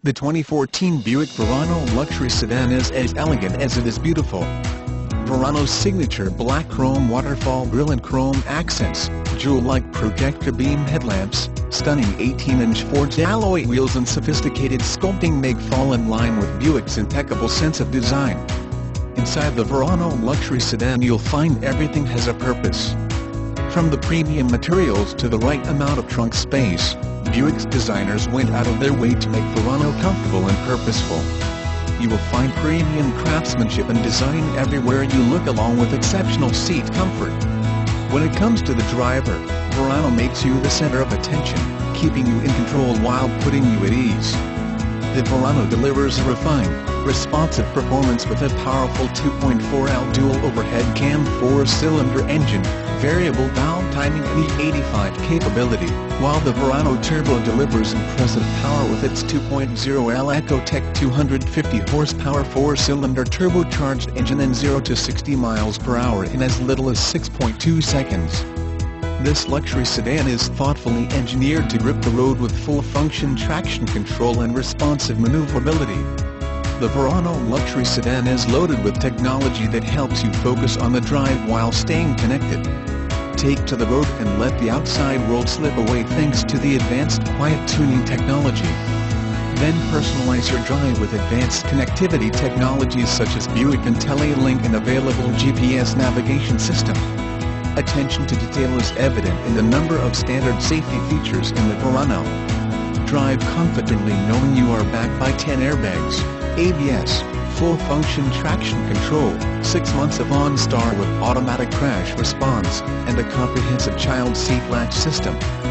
The 2014 Buick Verano luxury sedan is as elegant as it is beautiful. Verano's signature black chrome waterfall grille and chrome accents, jewel-like projector beam headlamps, stunning 18-inch forged alloy wheels and sophisticated sculpting make fall in line with Buick's impeccable sense of design. Inside the Verano luxury sedan you'll find everything has a purpose. From the premium materials to the right amount of trunk space, Buick's designers went out of their way to make Verano comfortable and purposeful. You will find premium craftsmanship and design everywhere you look, along with exceptional seat comfort. When it comes to the driver, Verano makes you the center of attention, keeping you in control while putting you at ease. The Verano delivers a refined, responsive performance with a powerful 2.4L dual overhead cam 4-cylinder engine, variable valve timing and E85 capability, while the Verano Turbo delivers impressive power with its 2.0L Ecotec 250 horsepower 4-cylinder turbocharged engine and 0 to 60 miles per hour in as little as 6.2 seconds. This luxury sedan is thoughtfully engineered to grip the road with full-function traction control and responsive maneuverability. The Verano luxury sedan is loaded with technology that helps you focus on the drive while staying connected. Take to the road and let the outside world slip away thanks to the advanced quiet tuning technology. Then personalize your drive with advanced connectivity technologies such as Buick IntelliLink and available GPS navigation system. Attention to detail is evident in the number of standard safety features in the Verano. Drive confidently knowing you are backed by 10 airbags, ABS, full-function traction control, 6 months of OnStar with automatic crash response, and a comprehensive child seat latch system.